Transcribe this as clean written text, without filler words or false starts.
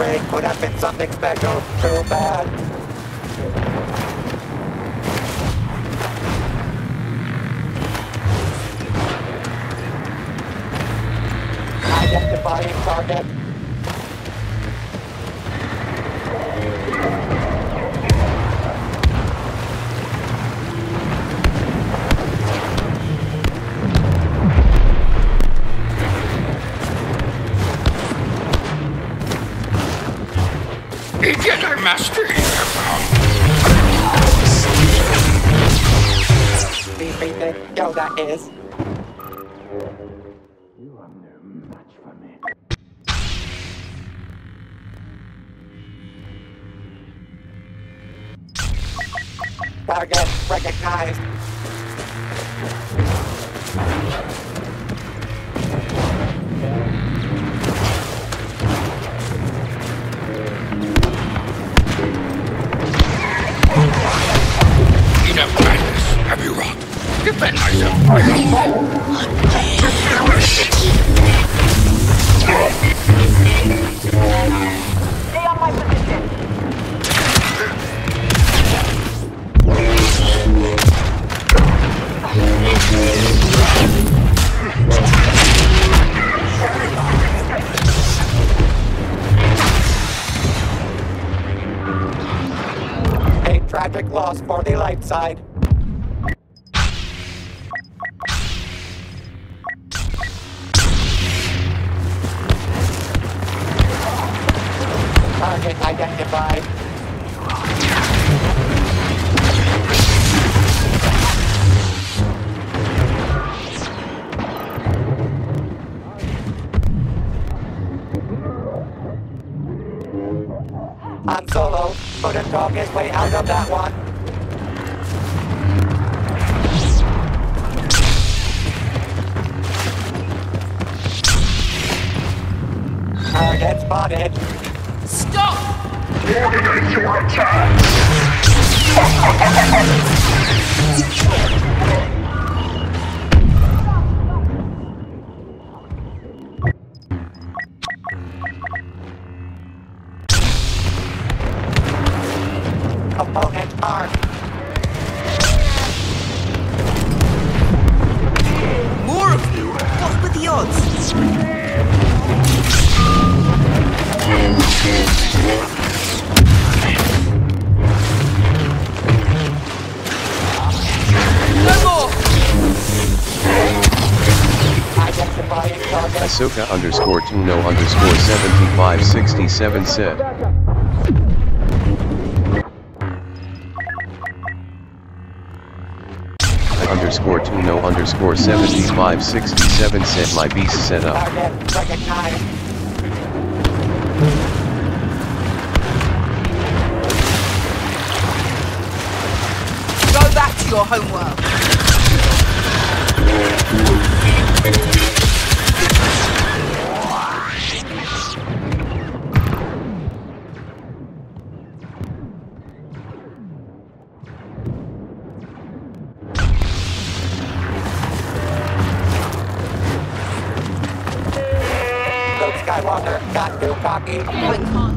It could have been something special. Too bad. Identifying target. Beginner master Everything Yoda is. You are no match for me. Target recognized. Enough madness. Have you rot? Defend myself. Stay on my position. A tragic loss for the light side. Target identified. Han Solo couldn't talk his way out of that one. Target spotted. Stop! Coordinate your attack! Opponent armed. More of you! What were the odds? No more! Identifying target. Ahsoka_Tuno_7567 said. _Tuno_7567 said my beast set up. Target recognized. Go back to your homeworld. Luke Skywalker got too cocky. I can't.